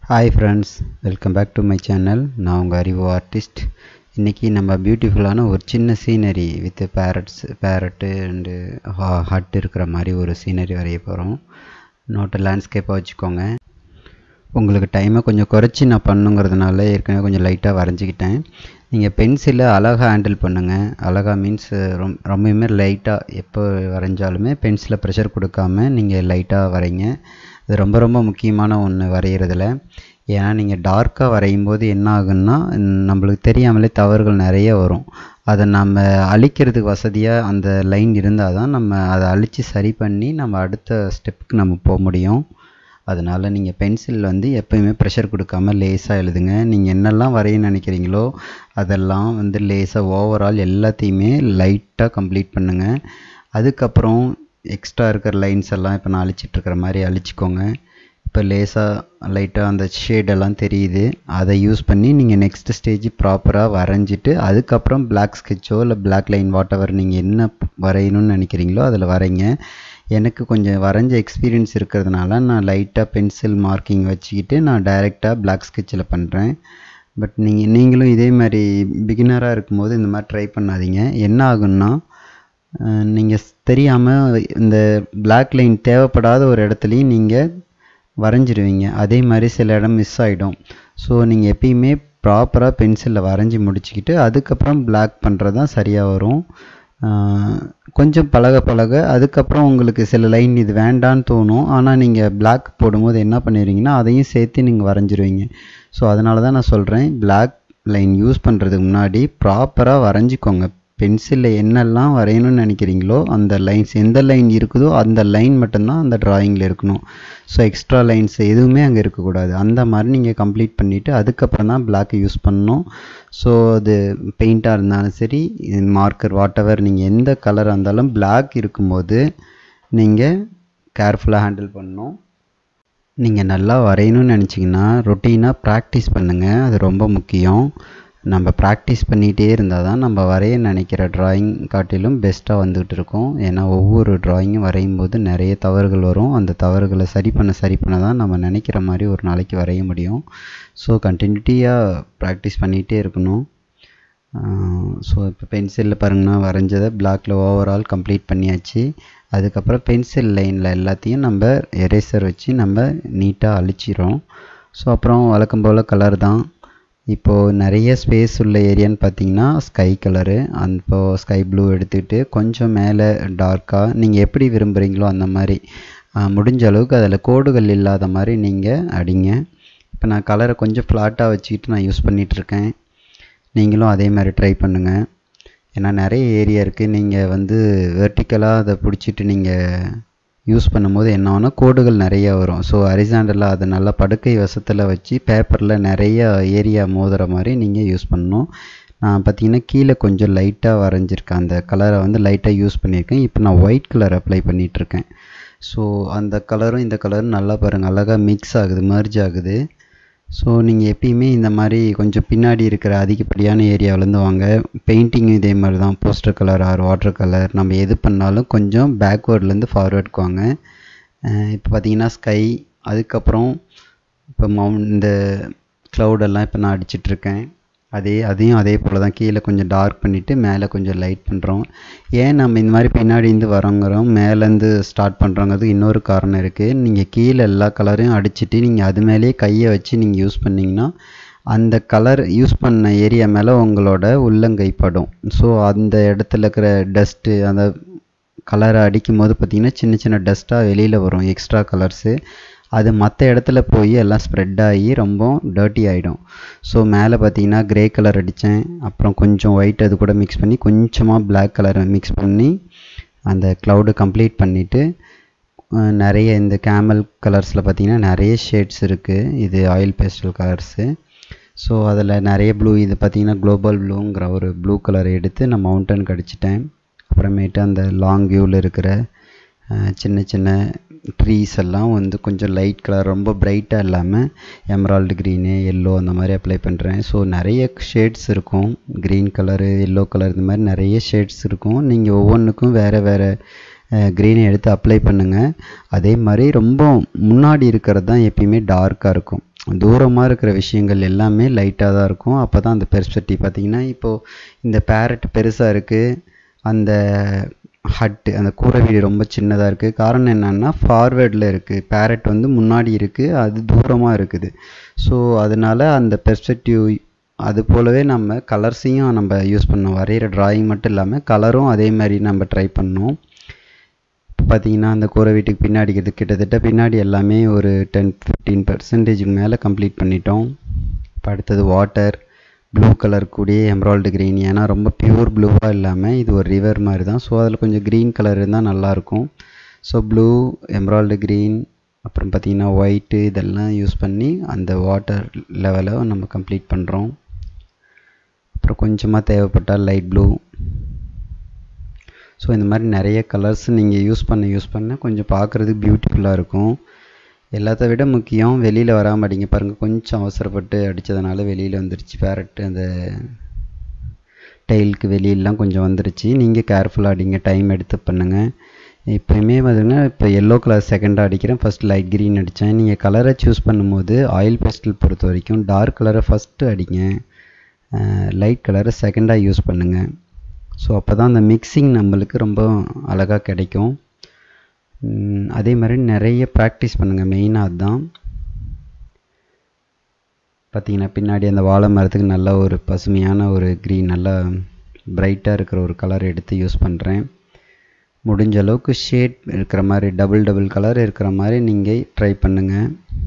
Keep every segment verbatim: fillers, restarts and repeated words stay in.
Hi friends, welcome back to my channel. நான் உங்கள் அறிவு ஆர்டிஸ்ட். இன்றைக்கி நம்ம பியூட்டிஃபுல்லான ஒரு சின்ன scenery with parrots parrot and hut இருக்கிற மாதிரி ஒரு சீனரி வரைய போகிறோம். நோட்டை லேண்ட்ஸ்கேப்பாக வச்சுக்கோங்க. உங்களுக்கு டைமை கொஞ்சம் குறைச்சி நான் பண்ணுங்கிறதுனால ஏற்கனவே கொஞ்சம் லைட்டாக வரைஞ்சிக்கிட்டேன். நீங்கள் பென்சிலை அழகாக ஹேண்டில் பண்ணுங்கள். அழகாக மீன்ஸ் ரொம் ரொம்பவுமே லைட்டாக எப்போ வரைஞ்சாலுமே பென்சிலை ப்ரெஷர் கொடுக்காம நீங்கள் லைட்டாக வரைங்க. அது ரொம்ப ரொம்ப முக்கியமான ஒன்று வரைகிறதுல. ஏன்னா நீங்கள் டார்க்காக வரையும் போது என்ன ஆகுன்னா நம்மளுக்கு தெரியாமலே தவறுகள் நிறைய வரும். அதை நம்ம அழிக்கிறதுக்கு வசதியாக அந்த லைன் இருந்தால் தான் நம்ம அதை அழித்து சரி பண்ணி நம்ம அடுத்த ஸ்டெப்புக்கு நம்ம போக முடியும். அதனால் நீங்கள் பென்சில் வந்து எப்போயுமே ப்ரெஷர் கொடுக்காமல் லேஸாக எழுதுங்க. நீங்கள் என்னெல்லாம் வரைய நினைக்கிறீங்களோ அதெல்லாம் வந்து லேஸாக ஓவரால் எல்லாத்தையுமே லைட்டாக கம்ப்ளீட் பண்ணுங்கள். அதுக்கப்புறம் எக்ஸ்ட்ரா இருக்கிற லைன்ஸ் எல்லாம் இப்போ நான் அழிச்சிட்ருக்கிற மாதிரி அழிச்சிக்கோங்க. இப்போ லேஸாக லைட்டாக அந்த ஷேடெல்லாம் தெரியுது. அதை யூஸ் பண்ணி நீங்கள் நெக்ஸ்ட் ஸ்டேஜ் ப்ராப்பராக வரைஞ்சிட்டு அதுக்கப்புறம் பிளாக் ஸ்கெட்சோ இல்லை பிளாக் லைன் வாட் எவர் நீங்கள் என்ன வரையணும்னு நினைக்கிறீங்களோ அதில் வரைங்க. எனக்கு கொஞ்சம் வரைஞ்ச எக்ஸ்பீரியன்ஸ் இருக்கிறதுனால நான் லைட்டாக பென்சில் மார்க்கிங் வச்சுக்கிட்டு நான் டைரெக்டாக பிளாக் ஸ்கெட்சில் பண்ணுறேன். பட் நீங்கள் நீங்களும் இதே மாதிரி பிகினராக இருக்கும்போது இந்த மாதிரி ட்ரை பண்ணாதீங்க. என்ன ஆகுன்னா நீங்கள் தெரியாமல் இந்த பிளாக் லைன் தேவைப்படாத ஒரு இடத்துலையும் நீங்கள் வரைஞ்சிருவீங்க. அதே மாதிரி சில இடம் மிஸ் ஆகிடும். ஸோ நீங்கள் எப்பயுமே ப்ராப்பராக பென்சிலில் வரைஞ்சி முடிச்சுக்கிட்டு அதுக்கப்புறம் பிளாக் பண்ணுறது தான் சரியாக வரும். கொஞ்சம் பழக பழக அதுக்கப்புறம் உங்களுக்கு சில லைன் இது வேண்டான்னு தோணும். ஆனால் நீங்கள் பிளாக் போடும்போது என்ன பண்ணிடுவீங்கன்னா அதையும் சேர்த்து நீங்கள் வரைஞ்சிருவீங்க. ஸோ அதனால தான் நான் சொல்கிறேன், பிளாக் லைன் யூஸ் பண்ணுறதுக்கு முன்னாடி ப்ராப்பராக வரைஞ்சிக்கோங்க. பென்சிலில் என்னெல்லாம் வரையணும்னு நினைக்கிறீங்களோ அந்த லைன்ஸ் எந்த லைன் இருக்குதோ அந்த லைன் மட்டும்தான் அந்த ட்ராயிங்கில் இருக்கணும். ஸோ எக்ஸ்ட்ரா லைன்ஸ் எதுவுமே அங்கே இருக்கக்கூடாது. அந்த மாதிரி நீங்கள் கம்ப்ளீட் பண்ணிவிட்டு அதுக்கப்புறம் தான் பிளாக் யூஸ் பண்ணணும். ஸோ அது பெயிண்ட்டாக இருந்தாலும் சரி மார்க்கர் வாட் எவர் நீங்கள் எந்த கலராக இருந்தாலும் பிளாக் இருக்கும்போது நீங்கள் கேர்ஃபுல்லாக ஹேண்டில் பண்ணணும். நீங்கள் நல்லா வரையணும்னு நினச்சிங்கன்னா ரொட்டீனாக ப்ராக்டிஸ் பண்ணுங்கள். அது ரொம்ப முக்கியம். நம்ம ப்ராக்டிஸ் பண்ணிகிட்டே இருந்தால் தான் நம்ம வரைய நினைக்கிற ட்ராயிங் காட்டிலும் பெஸ்ட்டாக வந்துகிட்டு இருக்கும். ஏன்னா ஒவ்வொரு ட்ராயிங்கும் வரையும் போது நிறைய தவறுகள் வரும். அந்த தவறுகளை சரி பண்ண சரி பண்ண தான் நம்ம நினைக்கிற மாதிரி ஒரு நாளைக்கு வரைய முடியும். ஸோ கண்டினியூட்டியாக ப்ராக்டிஸ் பண்ணிகிட்டே இருக்கணும். ஸோ இப்போ பென்சிலில் பாருங்கன்னா வரைஞ்சதை பிளாக்கில் ஓவரால் கம்ப்ளீட் பண்ணியாச்சு. அதுக்கப்புறம் பென்சில் லைனில் எல்லாத்தையும் நம்ம எரேசர் வச்சு நம்ம நீட்டாக அழிச்சிடும். ஸோ அப்புறம் வழக்கம் போல் கலர் தான். இப்போது நிறைய ஸ்பேஸ் உள்ள ஏரியான்னு பார்த்தீங்கன்னா ஸ்கை கலரு, அந்த இப்போது ஸ்கை ப்ளூ எடுத்துக்கிட்டு கொஞ்சம் மேலே டார்க்காக நீங்கள் எப்படி விரும்புகிறீங்களோ அந்த மாதிரி முடிஞ்ச அளவுக்கு அதில் கோடுகள் இல்லாத மாதிரி நீங்கள் அடிங்க. இப்போ நான் கலரை கொஞ்சம் ஃப்ளாட்டாக வச்சுக்கிட்டு நான் யூஸ் பண்ணிகிட்ருக்கேன். நீங்களும் அதே மாதிரி ட்ரை பண்ணுங்கள். ஏன்னா நிறைய ஏரியா இருக்குது. நீங்கள் வந்து வெர்டிக்கலாக அதை பிடிச்சிட்டு நீங்கள் யூஸ் பண்ணும்போது என்ன ஆகும்னா கோடுகள் நிறைய வரும். ஸோ ஹரிசாண்டலாக அதை நல்லா படுக்கை வசத்தில் வச்சு பேப்பரில் நிறைய ஏரியா மோதுகிற மாதிரி நீங்கள் யூஸ் பண்ணணும். நான் பார்த்தீங்கன்னா கீழே கொஞ்சம் லைட்டாக வரைஞ்சிருக்கேன். அந்த கலரை வந்து லைட்டாக யூஸ் பண்ணியிருக்கேன். இப்போ நான் ஒயிட் கலர் அப்ளை பண்ணிகிட்ருக்கேன். ஸோ அந்த கலரும் இந்த கலரும் நல்லா பாருங்கள் அழகாக மிக்ஸ் ஆகுது, மர்ஜ் ஆகுது. ஸோ நீங்கள் எப்பயுமே இந்த மாதிரி கொஞ்சம் பின்னாடி இருக்கிற அதிகப்படியான ஏரியாவிலேருந்து வாங்க. பெயிண்டிங்கும் இதே மாதிரி தான். Poster colour or water colour நம்ம எது பண்ணாலும் கொஞ்சம் பேக்வேர்ட்லேருந்து ஃபார்வேர்டுக்கு வாங்க. இப்போ பார்த்தீங்கன்னா ஸ்கை, அதுக்கப்புறம் இப்போ மவுண்ட் இந்த க்ளவுடெல்லாம் இப்போ நான் அடிச்சிட்ருக்கேன். அதே அதையும் அதே போல் தான் கீழே கொஞ்சம் டார்க் பண்ணிவிட்டு மேலே கொஞ்சம் லைட் பண்ணுறோம். ஏன் நம்ம இந்த மாதிரி பின்னாடிந்து வரோங்கிறோம் மேலேருந்து ஸ்டார்ட் பண்ணுறோங்கிறதுக்கு இன்னொரு காரணம் இருக்குது. நீங்கள் கீழே எல்லா கலரையும் அடிச்சுட்டு நீங்கள் அது மேலேயே கையை வச்சு நீங்கள் யூஸ் பண்ணிங்கன்னா அந்த கலர் யூஸ் பண்ண ஏரியா மேலே உங்களோட உள்ளங்கை படும். ஸோ அந்த இடத்துல இருக்கிற டஸ்ட்டு அந்த கலரை அடிக்கும் போது பார்த்திங்கன்னா சின்ன சின்ன டஸ்ட்டாக வெளியில் வரும் எக்ஸ்ட்ரா கலர்ஸு. அது மற்ற இடத்துல போய் எல்லாம் ஸ்ப்ரெட் ஆகி ரொம்ப டர்ட்டி ஆகிடும். ஸோ மேலே பார்த்தீங்கன்னா க்ரே கலர் அடித்தேன். அப்புறம் கொஞ்சம் ஒயிட் அது கூட மிக்ஸ் பண்ணி கொஞ்சமாக பிளாக் கலரை மிக்ஸ் பண்ணி அந்த க்ளவுடு கம்ப்ளீட் பண்ணிவிட்டு நிறைய இந்த கேமல் கலர்ஸில் பார்த்திங்கன்னா நிறைய ஷேட்ஸ் இருக்குது. இது ஆயில் பேஸ்டல் கலர்ஸு. ஸோ அதில் நிறைய ப்ளூ, இது பார்த்திங்கன்னா குளோபல் ப்ளூங்கிற ஒரு ப்ளூ கலரை எடுத்து நான் மவுண்டனுக்கு அடிச்சிட்டேன். அப்புறமேட்டு அந்த லாங் வியூவில் இருக்கிற சின்ன சின்ன ட்ரீஸ் எல்லாம் வந்து கொஞ்சம் லைட் கலர் ரொம்ப பிரைட்டாக இல்லாமல் எமரால்டு க்ரீனு எல்லோ அந்த மாதிரி அப்ளை பண்ணுறேன். ஸோ நிறைய ஷேட்ஸ் இருக்கும். க்ரீன் கலரு, எல்லோ கலர், இந்த மாதிரி நிறைய ஷேட்ஸ் இருக்கும். நீங்கள் ஒவ்வொன்றுக்கும் வேறு வேறு க்ரீனை எடுத்து அப்ளை பண்ணுங்கள். அதே மாதிரி ரொம்ப முன்னாடி இருக்கிறது தான் எப்பயுமே டார்க்காக இருக்கும். தூரமாக இருக்கிற விஷயங்கள் எல்லாமே லைட்டாக தான் இருக்கும். அப்போ தான் அந்த பெர்ஸ்பெக்டிவ் பார்த்தீங்கன்னா இப்போது இந்த பேரட் பெருசாக இருக்குது, அந்த ஹட்டு அந்த கூரை வீடு ரொம்ப சின்னதாக இருக்குது. காரணம் என்னன்னா ஃபார்வேர்டில் இருக்குது, பேரட் வந்து முன்னாடி இருக்குது, அது தூரமாக இருக்குது. ஸோ அதனால் அந்த பெர்ஸ்பெக்டிவ் அது போலவே நம்ம கலர்ஸையும் நம்ம யூஸ் பண்ணோம். வரைகிற ட்ராயிங் மட்டும் இல்லாமல் கலரும் அதே மாதிரி நம்ம ட்ரை பண்ணோம். இப்போ பார்த்தீங்கன்னா அந்த கூரை வீட்டுக்கு பின்னாடி இது கிட்டத்தட்ட பின்னாடி எல்லாமே ஒரு டென் ஃபிஃப்டீன் பர்சன்டேஜுக்கு மேலே கம்ப்ளீட் பண்ணிட்டோம். இப்போ அடுத்தது வாட்டர் ப்ளூ கலர் கூடிய எம்ராய்டு க்ரீன். ஏன்னா ரொம்ப பியூர் ப்ளூவாக இல்லாமல் இது ஒரு ரிவர் மாதிரி தான். ஸோ அதில் கொஞ்சம் க்ரீன் கலர் இருந்தால் நல்லாயிருக்கும். ஸோ ப்ளூ, எம்ராய்டு க்ரீன், அப்புறம் பார்த்திங்கன்னா ஒயிட்டு, இதெல்லாம் யூஸ் பண்ணி அந்த வாட்டர் லெவலை நம்ம கம்ப்ளீட் பண்ணுறோம். அப்புறம் கொஞ்சமாக தேவைப்பட்டால் லைட் ப்ளூ. ஸோ இந்த மாதிரி நிறைய கலர்ஸ் நீங்கள் யூஸ் பண்ண யூஸ் பண்ண கொஞ்சம் பார்க்குறதுக்கு பியூட்டிஃபுல்லாக இருக்கும். எல்லாத்த விட முக்கியம் வெளியில் வராமல் அடிங்க. பாருங்கள், கொஞ்சம் அவசரப்பட்டு அடித்ததுனால வெளியில் வந்துருச்சு பேரட்டு. அந்த டெயிலுக்கு வெளியிலலாம் கொஞ்சம் வந்துருச்சு. நீங்கள் கேர்ஃபுல்லாக அடிங்க, டைம் எடுத்து பண்ணுங்கள். எப்போயுமே பார்த்தீங்கன்னா இப்போ எல்லோ கலர் செகண்டாக அடிக்கிறேன், ஃபஸ்ட் லைட் க்ரீன் அடித்தேன். நீங்கள் கலரை சூஸ் பண்ணும்போது ஆயில் பேஸ்டல் பொறுத்த வரைக்கும் டார்க் கலரை ஃபஸ்ட்டு அடிங்க, லைட் கலரை செகண்டாக யூஸ் பண்ணுங்கள். ஸோ அப்போ தான் அந்த மிக்சிங் நம்மளுக்கு ரொம்ப அழகாக கிடைக்கும். அதே மாதிரி நிறைய ப்ராக்டிஸ் பண்ணுங்கள், மெயினாக அதுதான். பார்த்திங்கன்னா பின்னாடி அந்த வாழை மரத்துக்கு நல்ல ஒரு பசுமையான ஒரு க்ரீன், நல்லா பிரைட்டாக இருக்கிற ஒரு கலர் எடுத்து யூஸ் பண்ணுறேன். முடிஞ்ச அளவுக்கு ஷேட் இருக்கிற மாதிரி டபுள் டபுள் கலர் இருக்கிற மாதிரி நீங்கள் ட்ரை பண்ணுங்கள்.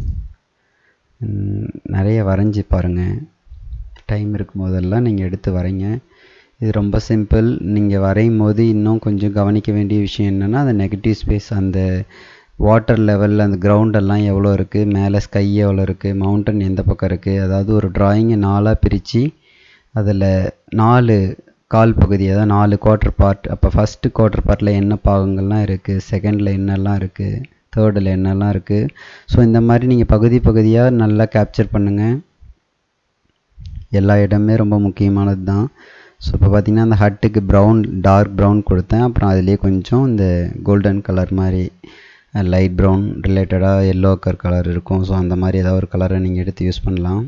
நிறைய வரைஞ்சி பாருங்கள், டைம் இருக்கும் போதெல்லாம் நீங்கள் எடுத்து வரைங்க. இது ரொம்ப சிம்பிள். நீங்கள் வரையும் போது இன்னும் கொஞ்சம் கவனிக்க வேண்டிய விஷயம் என்னென்னா அந்த நெகட்டிவ் ஸ்பேஸ், அந்த வாட்டர் லெவலில் அந்த கிரவுண்டெல்லாம் எவ்வளோ இருக்குது, மேலே ஸ்கை எவ்வளோ இருக்குது, மவுண்டன் எந்த பக்கம் இருக்குது. அதாவது ஒரு ட்ராயிங்கை நாலாக பிரித்து அதில் நாலு கால் பகுதி, அதாவது நாலு குவார்ட்டர் பார்ட். அப்போ ஃபஸ்ட்டு குவார்ட்டர் பார்ட்டில் என்ன பாகங்கள்லாம் இருக்குது, செகண்டில் என்னெல்லாம் இருக்குது, தேர்டில் என்னெல்லாம் இருக்குது. ஸோ இந்த மாதிரி நீங்கள் பகுதி பகுதியாக நல்லா கேப்சர் பண்ணுங்கள். எல்லா இடமே ரொம்ப முக்கியமானது தான். ஸோ இப்போ பார்த்திங்கன்னா அந்த ஹட்டுக்கு ப்ரௌன், டார்க் ப்ரௌன் கொடுத்தேன். அப்புறம் அதிலே கொஞ்சம் இந்த கோல்டன் கலர் மாதிரி லைட் ப்ரௌன் ரிலேட்டடாக எல்லோ கலர் கலர் இருக்கும். ஸோ அந்த மாதிரி ஏதாவது ஒரு கலரை நீங்கள் எடுத்து யூஸ் பண்ணலாம்.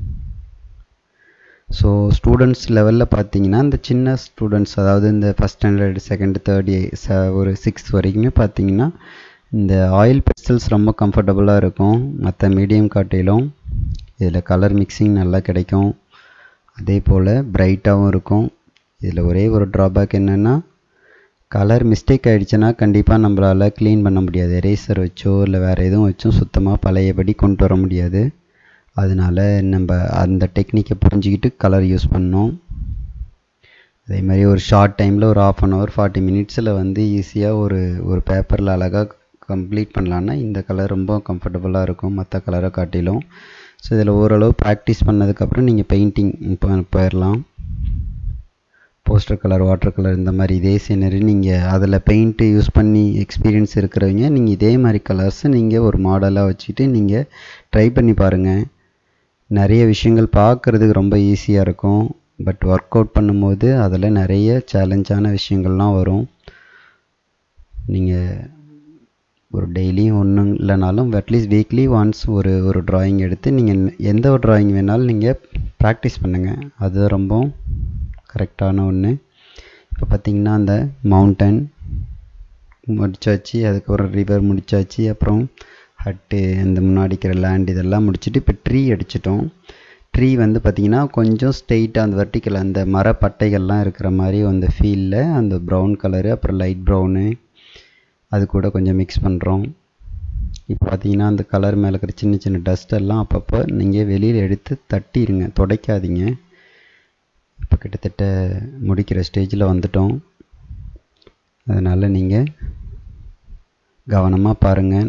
ஸோ ஸ்டூடெண்ட்ஸ் லெவலில் பார்த்தீங்கன்னா இந்த சின்ன ஸ்டூடெண்ட்ஸ், அதாவது இந்த ஃபஸ்ட் ஸ்டாண்டர்டு, செகண்ட், தேர்ட், ச ஒரு சிக்ஸ்த் வரைக்குமே பார்த்தீங்கன்னா இந்த ஆயில் பென்சில்ஸ் ரொம்ப கம்ஃபர்டபுளாக இருக்கும் மற்ற மீடியம் காட்டிலும். இதில் கலர் மிக்சிங் நல்லா கிடைக்கும், அதே போல் பிரைட்டாகவும் இருக்கும். இதில் ஒரே ஒரு ட்ராபேக் என்னென்னா கலர் மிஸ்டேக் ஆகிடுச்சுன்னா கண்டிப்பாக நம்மளால் க்ளீன் பண்ண முடியாது. எரேசர் வச்சோ இல்லை வேறு எதுவும் வச்சும் சுத்தமாக பழையபடி கொண்டு வர முடியாது. அதனால் நம்ம அந்த டெக்னிக்கை புரிஞ்சுக்கிட்டு கலர் யூஸ் பண்ணோம். அதே மாதிரி ஒரு ஷார்ட் டைமில் ஒரு ஆஃப் அன் ஹவர் ஃபார்ட்டி மினிட்ஸில் வந்து ஈஸியாக ஒரு ஒரு பேப்பரில் அழகாக கம்ப்ளீட் பண்ணலான்னா இந்த கலர் ரொம்ப கம்ஃபர்டபுளாக இருக்கும் மற்ற கலரை காட்டிலும். ஸோ இதில் ஓரளவு ப்ராக்டிஸ் பண்ணதுக்கப்புறம் நீங்கள் பெயிண்டிங் போயிடலாம். போஸ்டர் கலர், வாட்டர் கலர், இந்த மாதிரி இதே சீனரி நீங்கள் அதில் பெயிண்ட்டு யூஸ் பண்ணி எக்ஸ்பீரியன்ஸ் இருக்கிறவங்க நீங்கள் இதே மாதிரி கலர்ஸை நீங்கள் ஒரு மாடலாக வச்சுட்டு நீங்கள் ட்ரை பண்ணி பாருங்கள். நிறைய விஷயங்கள் பார்க்குறதுக்கு ரொம்ப ஈஸியாக இருக்கும், பட் ஒர்க் அவுட் பண்ணும்போது அதில் நிறைய சேலஞ்சான விஷயங்கள்லாம் வரும். நீங்கள் ஒரு டெய்லியும் ஒன்றும் இல்லைனாலும் அட்லீஸ்ட் வீக்லி ஒன்ஸ் ஒரு ஒரு ட்ராயிங் எடுத்து நீங்கள் எந்த ஒரு ட்ராயிங் வேணாலும் நீங்கள் ப்ராக்டிஸ் பண்ணுங்கள், அது ரொம்ப கரெக்டான ஒன்று. இப்போ பார்த்திங்கன்னா அந்த மவுண்டன் முடிச்சாச்சு, அதுக்கப்புறம் ரிவர் முடிச்சாச்சு, அப்புறம் ஹட்டு, இந்த முன்னாடி இருக்கிற லேண்ட், இதெல்லாம் முடிச்சுட்டு இப்போ ட்ரீ அடிச்சிட்டோம். ட்ரீ வந்து பார்த்திங்கன்னா கொஞ்சம் ஸ்ட்ரெயிட்டாக அந்த வெர்டிக்கல் அந்த மரப்பட்டைகள்லாம் இருக்கிற மாதிரி அந்த ஃபீலில் அந்த ப்ரௌன் கலரு, அப்புறம் லைட் ப்ரௌனு அது கூட கொஞ்சம் மிக்ஸ் பண்ணுறோம். இப்போ பார்த்திங்கன்னா அந்த கலர் மேலே இருக்கிற சின்ன சின்ன டஸ்டெல்லாம் அப்பப்போ நீங்கள் வெளியில் எடுத்து தட்டிடுங்க, துடைக்காதீங்க. இப்போ கிட்டத்தட்ட முடிக்கிற ஸ்டேஜில் வந்துட்டோம். அதனால் நீங்கள் கவனமாக பாருங்கள்,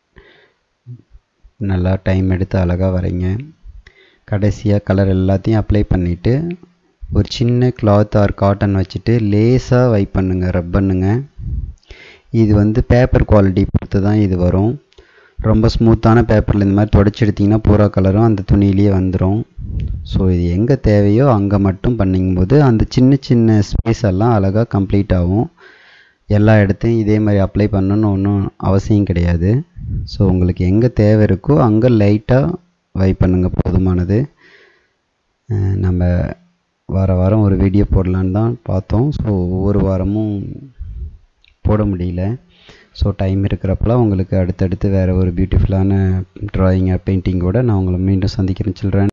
நல்லா டைம் எடுத்து அழகாக வரைங்க. கடைசியாக கலர் எல்லாத்தையும் அப்ளை பண்ணிவிட்டு ஒரு சின்ன கிளாத் ஆர் காட்டன் வச்சுட்டு லேஸாக வைப் பண்ணுங்க, ரப் பண்ணுங்க. இது வந்து பேப்பர் குவாலிட்டி பொறுத்து தான் இது வரும். ரொம்ப ஸ்மூத்தான பேப்பரில் இந்த மாதிரி தொடச்சி எடுத்திங்கன்னா பூரா கலரும் அந்த துணியிலேயே வந்துடும். ஸோ இது எங்கே தேவையோ அங்கே மட்டும் பண்ணிங்கும்போது அந்த சின்ன சின்ன ஸ்பேஸ் எல்லாம் அழகாக கம்ப்ளீட் ஆகும். எல்லா இடத்தையும் இதே மாதிரி அப்ளை பண்ணணும்னு ஒன்றும் அவசியம் கிடையாது. ஸோ உங்களுக்கு எங்கே தேவை இருக்கோ அங்கே லைட்டாக வைப் பண்ணுங்கள், போதுமானது. நம்ம வார வாரம் ஒரு வீடியோ போடலான்னு தான் பார்த்தோம். ஸோ ஒவ்வொரு வாரமும் போட முடியல. ஸோ டைம் இருக்கிறப்பெல்லாம் உங்களுக்கு அடுத்தடுத்து வேறு ஒரு பியூட்டிஃபுல்லான ட்ராயிங் பெயிண்டிங்கோடு நான் உங்களை மீண்டும் சந்திக்கிறேன் சில்ட்ரன்.